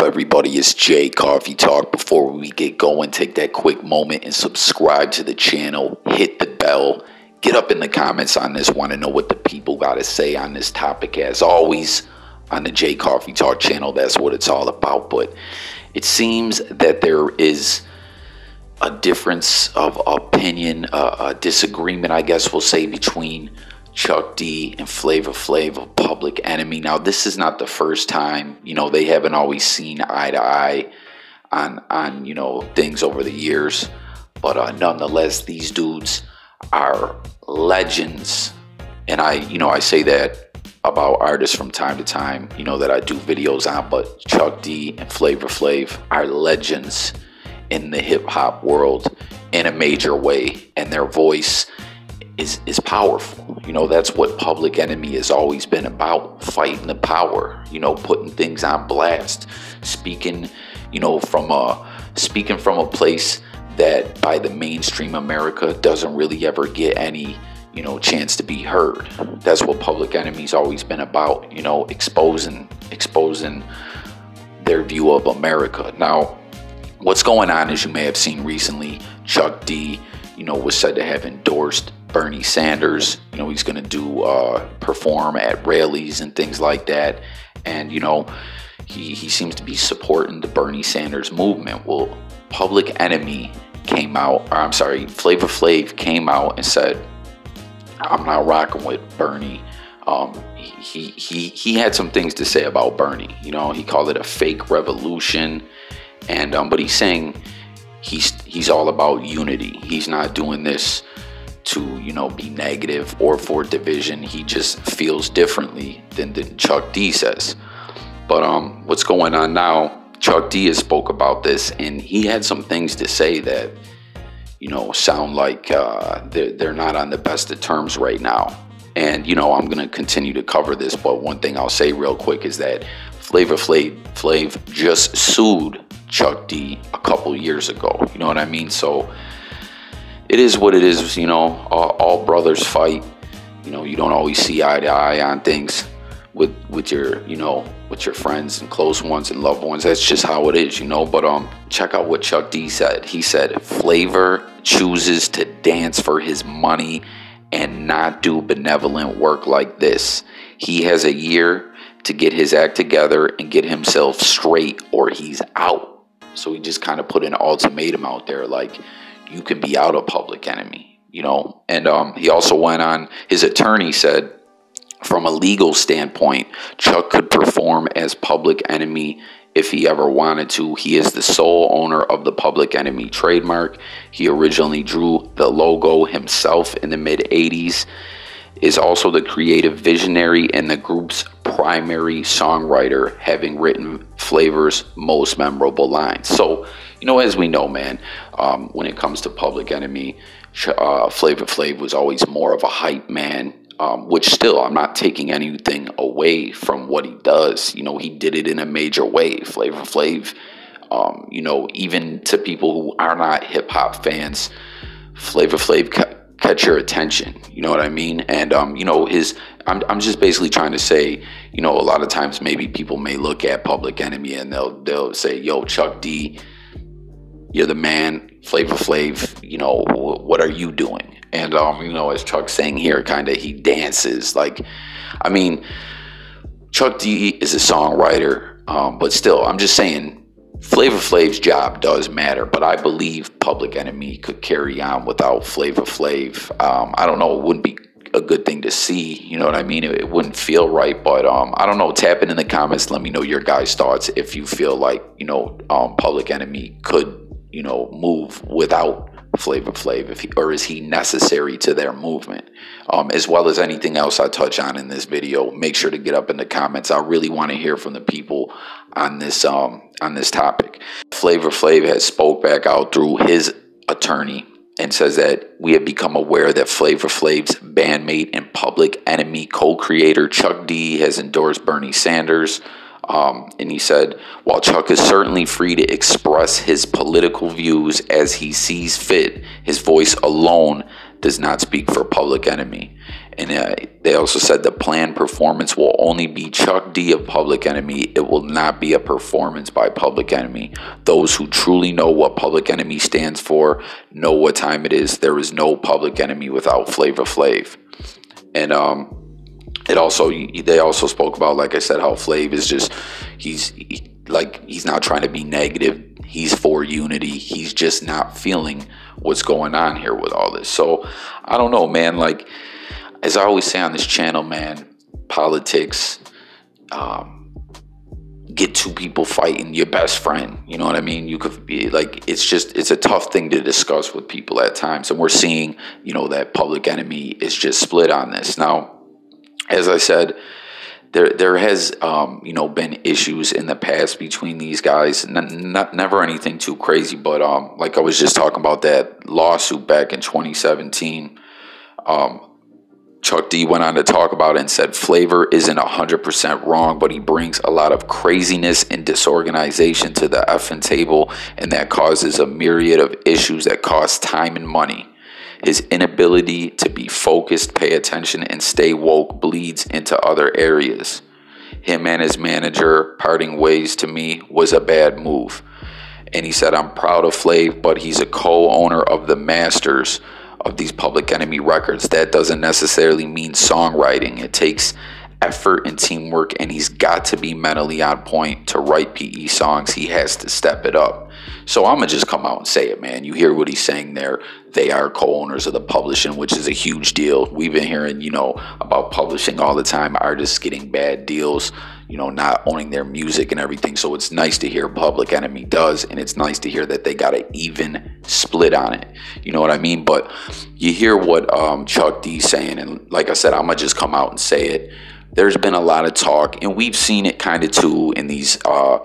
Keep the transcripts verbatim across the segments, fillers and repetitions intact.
everybody? It's Jay Coffee Talk. Before we get going, take that quick moment and subscribe to the channel. Hit the bell. Get up in the comments on this. Want to know what the people got to say on this topic. As always, on the Jay Coffee Talk channel, that's what it's all about. But it seems that there is a difference of opinion, uh, a disagreement, I guess we'll say, between Chuck D and Flavor Flav of Public Enemy. Now, this is not the first time. You know, they haven't always seen eye to eye on, on you know, things over the years. But uh, nonetheless, these dudes are legends. And I, you know, I say that about artists from time to time, you know, that I do videos on. But Chuck D and Flavor Flav are legends in the hip-hop world in a major way. And their voice is is powerful. You know, that's what Public Enemy has always been about, fighting the power, you know, putting things on blast, speaking, you know, from a speaking from a place that by the mainstream America doesn't really ever get any, you know, chance to be heard. That's what Public Enemy's always been about, you know, exposing exposing their view of America. Now, what's going on, as you may have seen recently, Chuck D, you know, was said to have endorsed Bernie Sanders. You know, he's going to do uh, perform at rallies and things like that. And, you know, he, he seems to be supporting the Bernie Sanders movement. Well, Public Enemy came out, or I'm sorry, Flavor Flav came out and said, I'm not rocking with Bernie. Um, he, he, he had some things to say about Bernie. You know, he called it a fake revolution. And, um, but he's saying he's, he's all about unity. He's not doing this to, you know, be negative or for division. He just feels differently than, than Chuck D says. But um, what's going on now, Chuck D has spoke about this, and he had some things to say that, you know, sound like uh, they're, they're not on the best of terms right now. And, you know, I'm going to continue to cover this, but one thing I'll say real quick is that Flavor Flav, Flav just sued Chuck D a couple years ago. You know what I mean? So it is what it is, you know, all, all brothers fight. You know, you don't always see eye to eye on things with with your, you know, with your friends and close ones and loved ones. That's just how it is, you know. But um, check out what Chuck D said. He said, Flavor chooses to dance for his money and not do benevolent work like this. He has a year to get his act together and get himself straight, or he's out. So he just kind of put an ultimatum out there, like, you can be out of Public Enemy, you know. And um, he also went on, his attorney said, from a legal standpoint, Chuck could perform as Public Enemy if he ever wanted to. He is the sole owner of the Public Enemy trademark. He originally drew the logo himself in the mid eighties, is also the creative visionary and the group's primary songwriter, having written Flavor's most memorable lines. So, you know, as we know, man, um, when it comes to Public Enemy, uh, Flavor Flav was always more of a hype man, um, which still, I'm not taking anything away from what he does. You know, he did it in a major way. Flavor Flav, um, you know, even to people who are not hip-hop fans, Flavor Flav ca catch your attention. You know what I mean? And, um, you know, his, I'm, I'm just basically trying to say, you know, a lot of times maybe people may look at Public Enemy and they'll, they'll say, yo, Chuck D, you're the man. Flavor Flav, you know, what are you doing? And, um, you know, as Chuck's saying here, kind of, he dances. Like, I mean, Chuck D is a songwriter, um, but still, I'm just saying, Flavor Flav's job does matter, but I believe Public Enemy could carry on without Flavor Flav. Um, I don't know, it wouldn't be a good thing to see, you know what I mean? It, it wouldn't feel right, but um, I don't know, tap in in the comments, let me know your guys' thoughts if you feel like, you know, um, Public Enemy could, you know, move without Flavor Flav, if he, or is he necessary to their movement? Um, as well as anything else I touch on in this video, make sure to get up in the comments. I really want to hear from the people on this um on this topic. Flavor Flav has spoke back out through his attorney and says that we have become aware that Flavor Flav's bandmate and Public Enemy co-creator Chuck D has endorsed Bernie Sanders. Um, and he said, while Chuck is certainly free to express his political views as he sees fit, his voice alone does not speak for Public Enemy. And uh, they also said the planned performance will only be Chuck D of Public Enemy. It will not be a performance by Public Enemy. Those who truly know what Public Enemy stands for know what time it is. There is no Public Enemy without Flavor Flav. And um, it also, they also spoke about, like I said, how Flav is just, he's he, like, he's not trying to be negative. He's for unity. He's just not feeling what's going on here with all this. So I don't know, man. Like, as I always say on this channel, man, politics, um, get two people fighting, your best friend. You know what I mean? You could be like, it's just, it's a tough thing to discuss with people at times. And we're seeing, you know, that Public Enemy is just split on this. Now, as I said, there there has, um, you know, been issues in the past between these guys. N not, never anything too crazy, but um, like I was just talking about that lawsuit back in twenty seventeen. Um, Chuck D went on to talk about it and said Flavor isn't one hundred percent wrong, but he brings a lot of craziness and disorganization to the effing table, and that causes a myriad of issues that cost time and money. His inability to be focused, pay attention, and stay woke bleeds into other areas. Him and his manager parting ways, to me, was a bad move. And he said, I'm proud of Flav, but he's a co-owner of the masters of these Public Enemy records. That doesn't necessarily mean songwriting. It takes effort and teamwork, and he's got to be mentally on point to write P E songs. He has to step it up. So I'm going to just come out and say it, man. You hear what he's saying there. They are co-owners of the publishing, which is a huge deal. We've been hearing, you know, about publishing all the time, artists getting bad deals, you know, not owning their music and everything. So it's nice to hear Public Enemy does, and it's nice to hear that they got an even split on it. You know what I mean? But you hear what um, Chuck D's saying, and like I said, I'm going to just come out and say it. There's been a lot of talk, and we've seen it kind of too in these uh,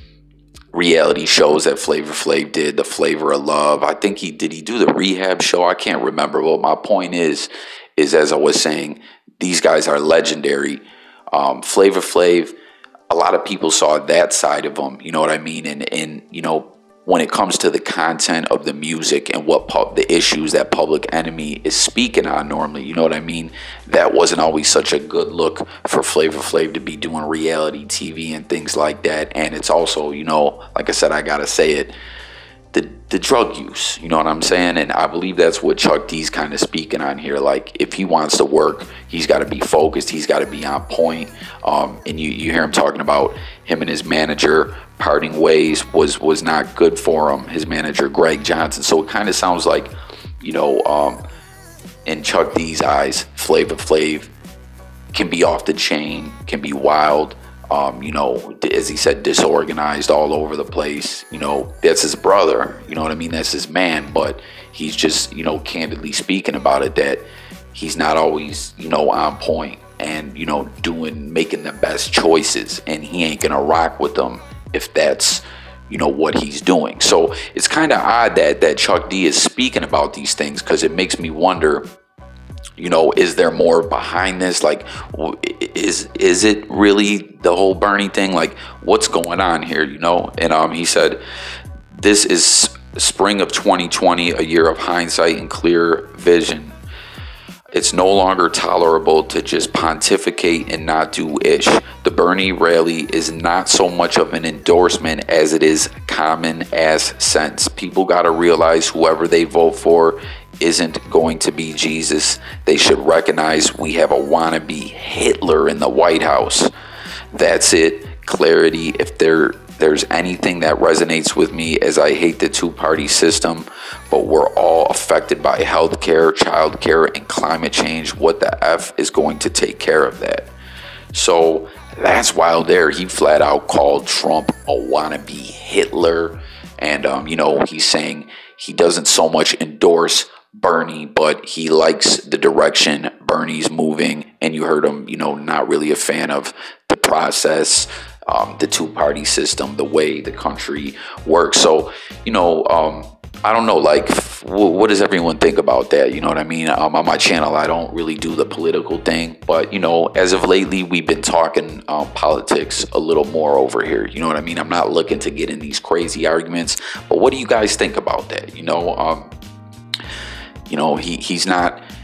reality shows that Flavor Flav did, the Flavor of Love. I think he did he do the Rehab show? I can't remember. But my point is, is as I was saying, these guys are legendary. Um, Flavor Flav, a lot of people saw that side of him. You know what I mean? And and you know, when it comes to the content of the music and what pub, the issues that Public Enemy is speaking on normally, you know what I mean? That wasn't always such a good look for Flavor Flav to be doing reality T V and things like that. And it's also, you know, like I said, I gotta say it, the the drug use, you know what I'm saying? And I believe that's what Chuck D's kind of speaking on here. Like, if he wants to work, he's got to be focused, he's got to be on point. Um, and you, you hear him talking about him and his manager parting ways was was not good for him, his manager Greg Johnson. So it kind of sounds like, you know, um, in Chuck D's eyes, Flavor Flav can be off the chain, can be wild. Um, you know, as he said, disorganized all over the place. You know, that's his brother. You know what I mean? That's his man. But he's just, you know, candidly speaking about it, that he's not always, you know, on point and, you know, doing, making the best choices. And he ain't going to rock with them if that's, you know, what he's doing. So it's kind of odd that, that Chuck D is speaking about these things, because it makes me wonder, you know, is there more behind this? Like, is is it really the whole Bernie thing? Like, what's going on here, you know? And um, he said, this is spring of twenty twenty, a year of hindsight and clear vision. It's no longer tolerable to just pontificate and not do ish. The Bernie rally is not so much of an endorsement as it is common ass sense. People got to realize whoever they vote for isn't going to be Jesus. They should recognize we have a wannabe Hitler in the White House. That's it. Clarity. If there there's anything that resonates with me, as I hate the two-party system, but we're all affected by healthcare, childcare, and climate change. What the F is going to take care of that? So that's wild there. He flat out called Trump a wannabe Hitler. And, um, you know, he's saying he doesn't so much endorse Bernie, but he likes the direction Bernie's moving. And you heard him, you know, not really a fan of the process, um, the two-party system, the way the country works. So, you know, um, I don't know, like, what does everyone think about that? You know what I mean? Um, on my channel, I don't really do the political thing. But, you know, as of lately, we've been talking um, politics a little more over here. You know what I mean? I'm not looking to get in these crazy arguments. But what do you guys think about that? You know, um, you know, he, he's not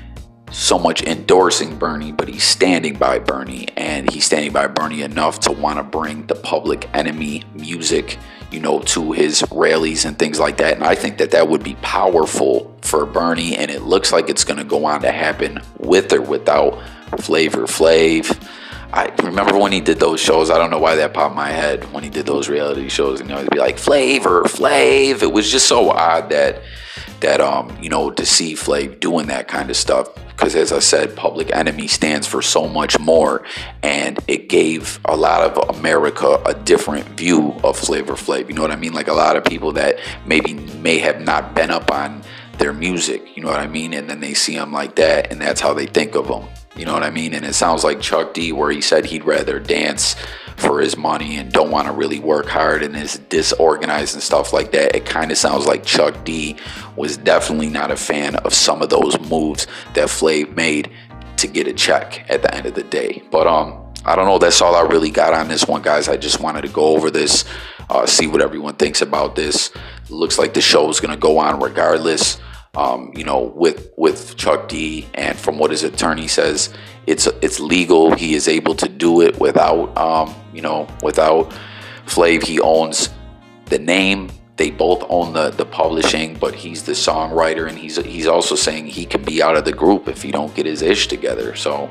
so much endorsing Bernie, but he's standing by Bernie, and he's standing by Bernie enough to want to bring the Public Enemy music, you know, to his rallies and things like that. And I think that that would be powerful for Bernie, and it looks like it's going to go on to happen with or without Flavor Flav. I remember when he did those shows. I don't know why that popped in my head when he did those reality shows, and you know, he'd be like Flavor Flav. It was just so odd that that um you know, to see Flav doing that kind of stuff, because as I said, Public Enemy stands for so much more, and it gave a lot of America a different view of Flavor Flav. You know what I mean? Like a lot of people that maybe may have not been up on their music, you know what I mean, and then they see him like that, and that's how they think of him. You know what I mean? And it sounds like Chuck D, where he said he'd rather dance for his money and don't want to really work hard and is disorganized and stuff like that. It kind of sounds like Chuck D was definitely not a fan of some of those moves that Flav made to get a check at the end of the day. But um, I don't know. That's all I really got on this one, guys. I just wanted to go over this, uh, see what everyone thinks about this. It looks like the show is going to go on regardless. Um, you know, with with Chuck D, and from what his attorney says, it's it's legal. He is able to do it without, um, you know, without Flav. He owns the name. They both own the the publishing, but he's the songwriter, and he's he's also saying he could be out of the group if he don't get his ish together. So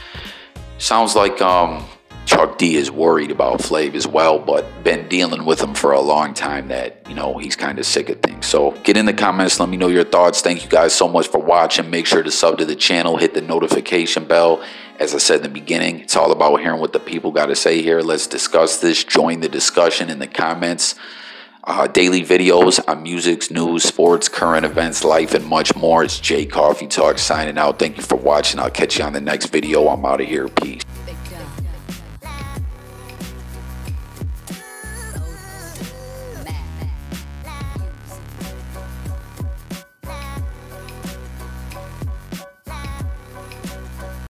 sounds like um, Chuck D is worried about Flav as well, but been dealing with him for a long time that, you know, he's kind of sick of things. So get in the comments, let me know your thoughts. Thank you guys so much for watching. Make sure to sub to the channel, hit the notification bell. As I said in the beginning, it's all about hearing what the people got to say here. Let's discuss this. Join the discussion in the comments. Uh, daily videos on music, news, sports, current events, life, and much more. It's Jay Coffee Talk signing out. Thank you for watching. I'll catch you on the next video. I'm out of here. Peace.